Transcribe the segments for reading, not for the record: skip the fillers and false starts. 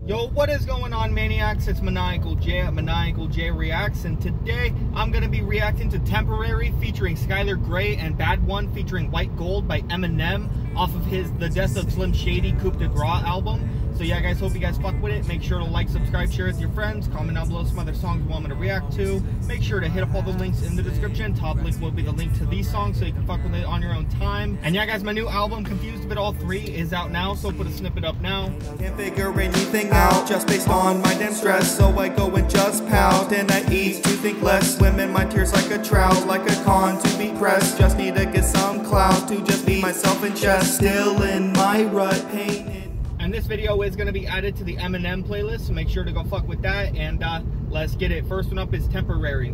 Yo, what is going on, Maniacs? It's Maniacal J at Maniacal J Reacts, and today I'm going to be reacting to Temporary featuring Skylar Grey and Bad One featuring White Gold by Eminem off of his The Death of Slim Shady Coup de Grace album. So yeah, guys, hope you guys fuck with it. Make sure to like, subscribe, share with your friends. Comment down below some other songs you want me to react to. Make sure to hit up all the links in the description. Top link will be the link to these songs so you can fuck with it on your own time. And yeah, guys, my new album, Confused of It All 3, is out now, so put a snippet up now. Can't figure anything out just based on my damn stress, so I go and just pout and I eat to think less. Swim in my tears like a trout, like a con to be pressed. Just need to get some clout to just be myself in chest. Still in my rut, pain. And this video is going to be added to the Eminem playlist, so make sure to go fuck with that. And let's get it. First one up is Temporary.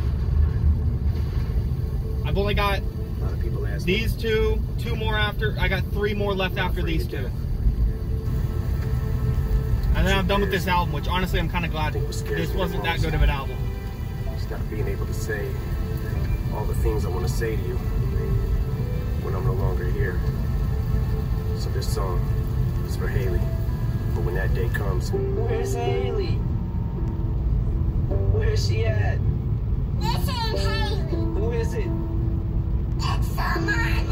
I've only got a lot of people ask these two more after. I got 3 more left after these two. And then I'm done with this album, which honestly I'm kind of glad this wasn't that good of an album. Stop being able to say all the things I want to say to you when I'm no longer here. So this song is for Haley, but when that day comes, where's Haley? Where's she at? This ain't Haley. Who is it? It's someone.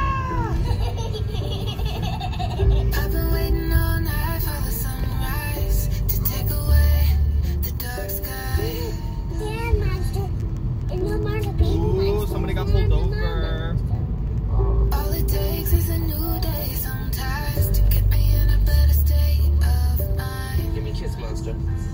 I've been waiting all night for the sunrise to take away the dark sky. Yeah, monster. And no more to be. Ooh, somebody got pulled over. All it takes is a new day sometimes to get me in a better state of mind. Give me a kiss, monster.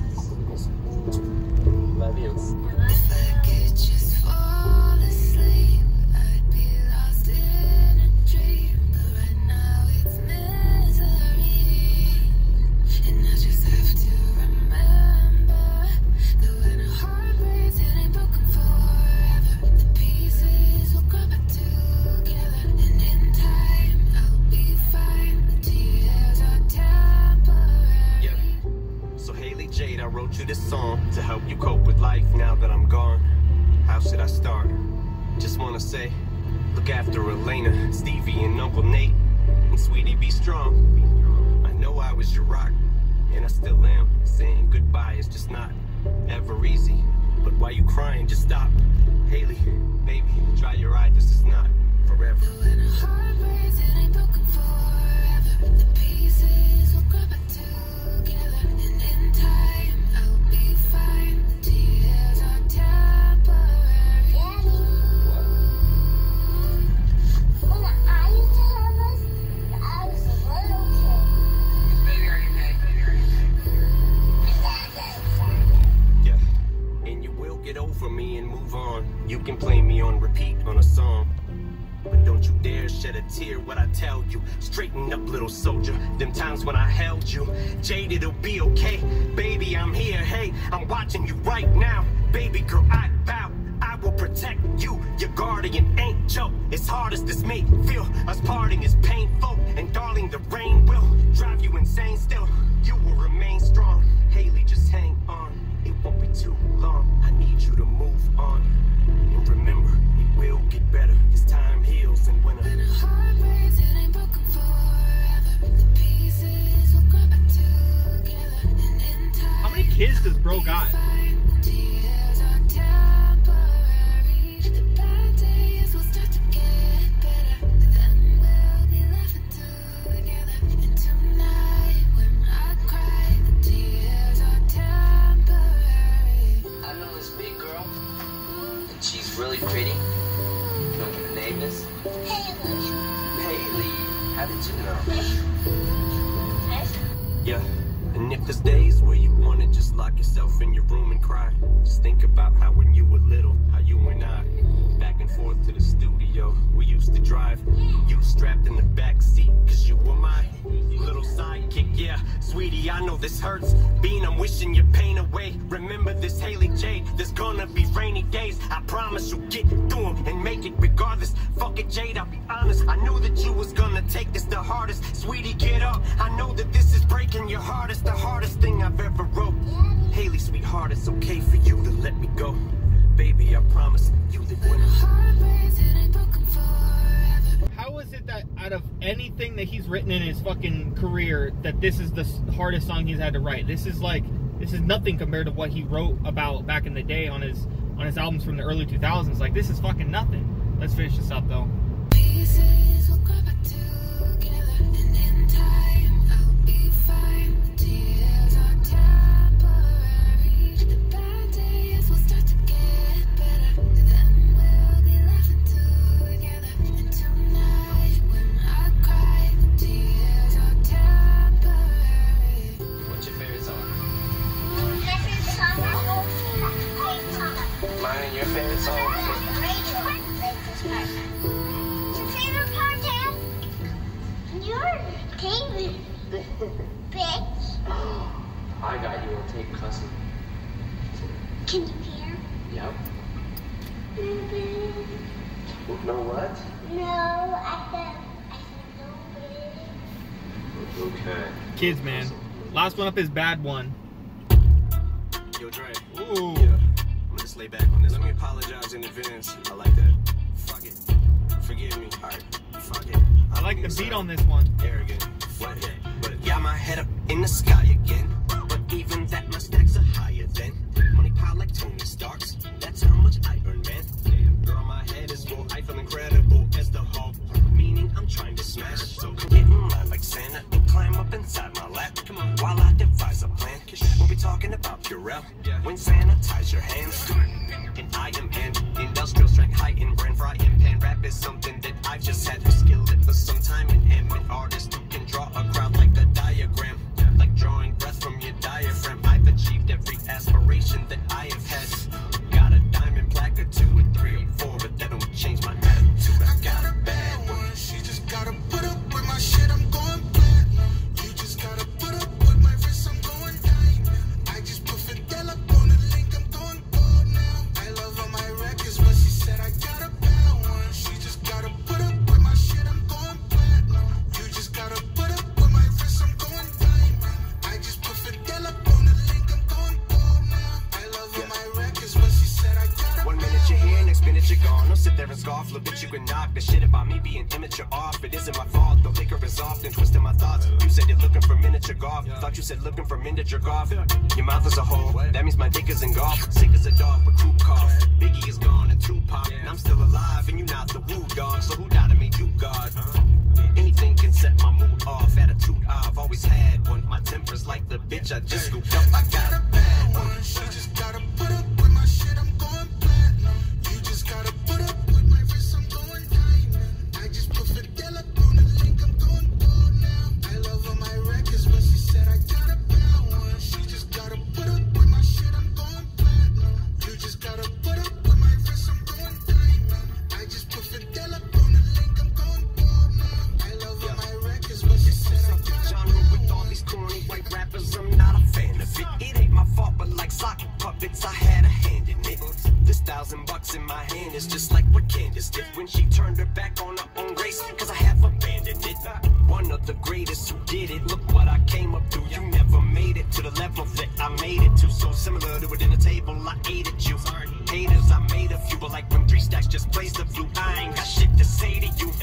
Love you. If I could just fall asleep, I'd be lost in a dream. But right now it's misery, and I just have to remember that when a heart breaks, it ain't broken forever. The pieces will grow back together, and in time I'll be fine. The tears are temporary. yeah. So Haley Jade, I wrote you this song to help you cope with life now that I'm gone. How should I start? Just wanna say, look after Elena, Stevie, and Uncle Nate. And sweetie, be strong. I know I was your rock, and I still am. Saying goodbye is just not ever easy. But why you crying? Just stop. Haley, baby, dry your eye. This is not forever. When a heart breaks, it ain't broken forever. The pieces will grow back together, and in time I'll be fine. The tears are temporary. When I used to have us, I was a little kid. Baby, are you okay? Yeah, and you will get over me and move on. You can play me on repeat on a song, but don't you dare shed a tear when I tell you. Straighten up, little soldier. Them times when I held you, Jade, it'll be okay. Baby, I'm here. Hey, I'm watching you right now. Baby girl, I vow I will protect you. Your guardian angel. As hard as this may feel, us parting is painful. And darling, the rain will drive you insane. Still, you will remain strong. Haley, just hang on. It won't be too long. I need you to move on. And remember, it will get better as time heals. And when When a heart breaks, it ain't broken forever. The pieces will grow back together, and in time How many kids does bro got? the tears are temporary. The bad days will start to get better, then we'll be laughing together. And tonight, when I cry, the tears are temporary. I know this big girl, and she's really pretty. You know what her name is? Haley. How did you know? yeah, and if there's days where you wanna just lock yourself in your room and cry, just think about how when you were little, how you and I back and forth to the studio we used to drive. You strapped in the back seat, cause you were my little sidekick. Yeah, sweetie, I know this hurts. Bean, I'm wishing your pain away. Remember this, Haley Jade, there's gonna be rainy days. I promise you'll get through them and make it regardless. Fuck it, Jade, I'll be honest. I knew that you was gonna take this the hardest. Sweetie, get up. I know that this is breaking your heart. It's the hardest thing I've ever wrote. Haley, sweetheart, it's okay for you to let me go. Baby, I promise you that when When a heart breaks, it ain't broken forever. How is it that out of anything that he's written in his fucking career, that this is the hardest song he's had to write. This is nothing compared to what he wrote about back in the day on his albums from the early 2000s. Like, this is fucking nothing. Let's finish this up though. Pieces will grow back together, and in time I'll be fine. The tears are temporary. The bad days will start to get better, then we'll be laughing together. And tonight when I cry, the tears are temporary. What's your favorite song? Favorite Mine and your favorite song? part, Dad? Your favorite bitch. I got you on tape cussing. Can you hear? Yep. No what? No, I said no, bitch. Okay. Kids, man. Last one up is Bad One. Yo, Dre. Ooh. Yeah. I'm just lay back on this. Let me apologize in advance. I like that. Fuck it. Forgive me. Alright. Fuck it. I like the beat on this one. Arrogant. What? But got my head up in the sky again. But even that, my stacks are higher than money pile like Tony Stark's. That's how much I earn, man. Damn, girl, my head is full. I feel incredible as the Hulk. Meaning I'm trying to smash. So come get in line like Santa and climb up inside my lap. Come on, while I devise a plan. We'll be talking about Purell. When sanitize your hands. And I am an industrial strength, high in brand, fry in pan. Rap is something that I've just had to skill it for some time. And am an artist who can draw a crowd like a diagram. Like drawing breath from your diaphragm. I've achieved every aspiration that I have had. Got a diamond plaque or 2 or 3 or 4, but that don't change my attitude. I got a bad one. She just gotta put up with my shit, I'm going platinum. You just gotta put up with my wrist, I'm going diamond. I just put Fidel up on the link, I'm going gold now. I love all my records, but she said I got a bad one. She just gotta put up with my shit, I'm going platinum. You just gotta put up with my wrist, I'm going diamond. I just put Fidel up on the link, I'm going gold now. I love all my records, but she said I got a 1 minute you're here, next minute you're gone. Don't sit there and scoff, little bitch, you can knock the shit about me being immature off. It isn't my fault, the liquor is off, then twisting my thoughts. You said you're looking for miniature golf. Thought you said looking for miniature golf. Your mouth is a hole, that means my dick is in golf. Sick as a dog with croup cough. Biggie is gone and Tupac, and I'm still alive, and you not the woo dog. So who died and made you God? Anything can set my mood off. Attitude I've always had one. My temper's like the bitch I just scooped up. I got a bad one. She just gotta put up with my shit, I'm going platinum. You just gotta put up with my wrist, I'm going diamond. I just put Fidel up on the link, I'm going gold now. I love all my records, but she said I got a bad one. She just gotta put up with my shit, I'm going platinum. You just gotta put up with my wrist, I'm going diamond. I just put Fidel up on the link, I'm going gold now. I love all my records, but she said I got a genre with all these corny white rappers, I'm not a fan of it. It ain't my fault, but like sock puppets, I had a hand in it. This $1,000 in my hand is just like what Candace did when she turned her back on her own race, cause I have abandoned it. One of the greatest who did it, look what I came up through. You never made it to the level that I made it to. So similar to a dinner table, I ate at you. Haters, I made a few, but like when 3 stacks just plays the flute, I ain't got shit to say to you.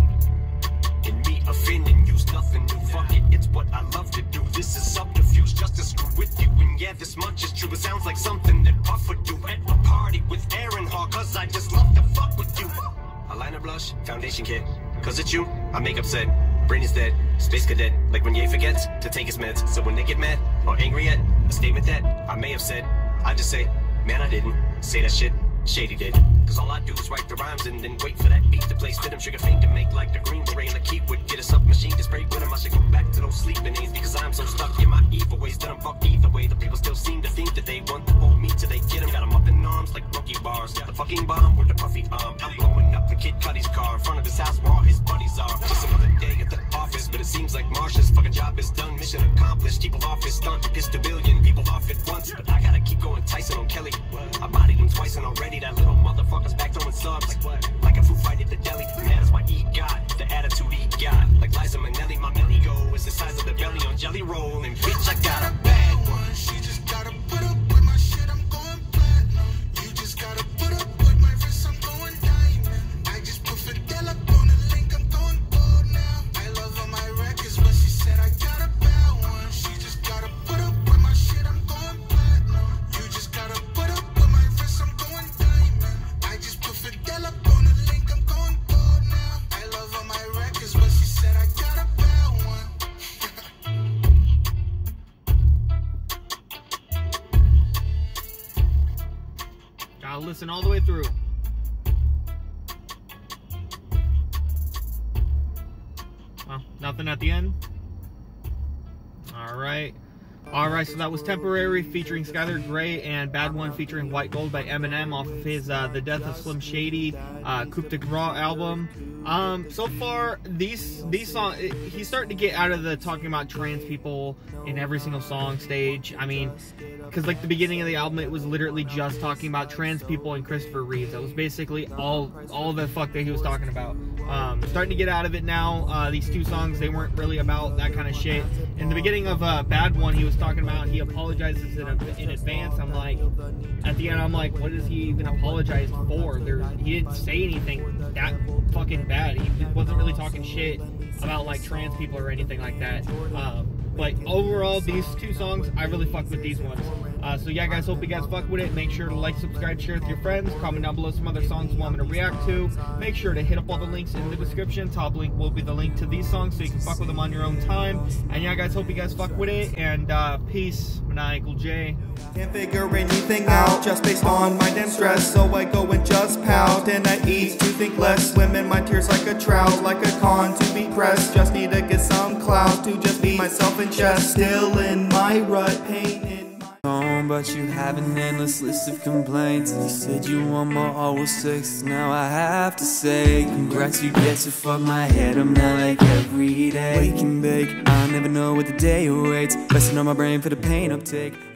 And me offending you's nothing new. Fuck it, it's what I love to do. This is subterfuge just to screw with you. And yeah, this much is true. It sounds like something that Puff would do at a party with Aaron Hall, cause I just love to fuck with you. Eyeliner blush, foundation kit. Cause it's you, I make upset. Brain is dead, space cadet. Like when Ye forgets to take his meds. So when they get mad or angry at a statement that I may have said, I just say, man, I didn't say that shit. Shady did. Cause all I do is write the rhymes and then wait for that beat to play. Spit them trigger finger make like the Green Beret. Like Keith would get a submachine to spray with him. I should go back to those sleeping aids because I'm so stuck in my evil ways that I'm fucked either way. The people still seem to think that they want to hold me till they get them. Got them up in arms like monkey bars. The fucking bomb with the puffy arm. I'm blowing up the Kid Cudi's car in front of his house where all his buddies are. Just another day at the office, but it seems like Marsha's fucking job is done. Mission accomplished. People off his stunt. Pissed a billion people off at once. But I gotta keep going. Tyson on Kelly. I bodied him twice and already. That little motherfucker's back throwing subs like a food fight at the deli. And that is why he got the attitude he got. Like Liza Minnelli, my belly go is the size of the belly on Jelly Roll. And bitch, I got a bad one. She just gotta put up with my shit, I'm going platinum. You just gotta put up with my wrist, I'm going diamond. I just put Fidel up on the link, I'm going gold now. listen all the way through. Oh, nothing at the end. Alright, so that was Temporary featuring Skylar Grey and Bad One featuring White Gold by Eminem off of his The Death of Slim Shady Coup de Grace album. So far, these songs, he's starting to get out of the talking about trans people in every single song stage. I mean, because like the beginning of the album, it was literally just talking about trans people and Christopher Reeves. That was basically all the fuck that he was talking about. Starting to get out of it now. These two songs, they weren't really about that kind of shit. In the beginning of Bad One, he was talking about he apologizes in advance. I'm like, at the end, I'm like, what does he even apologize for? He didn't say anything that fucking bad. He wasn't really talking shit about like trans people or anything like that. But overall, these two songs, I really fuck with these ones. So yeah, guys, hope you guys fuck with it. Make sure to like, subscribe, share with your friends. Comment down below some other songs you want me to react to. Make sure to hit up all the links in the description. Top link will be the link to these songs so you can fuck with them on your own time. And yeah, guys, hope you guys fuck with it. And peace, Maniacal J. Can't figure anything out just based on my damn stress, so I go and just pout and I eat to think less. Swim in my tears like a trout, like a con to be pressed. Just need to get some clout to just be myself in chest. Still in my rut, pain in my home, but you have an endless list of complaints. You said you want more oral sex, now I have to say congrats, you get to fuck my head up now like every day. Wake and bake, I never know what the day awaits. Resting on my brain for the pain uptake.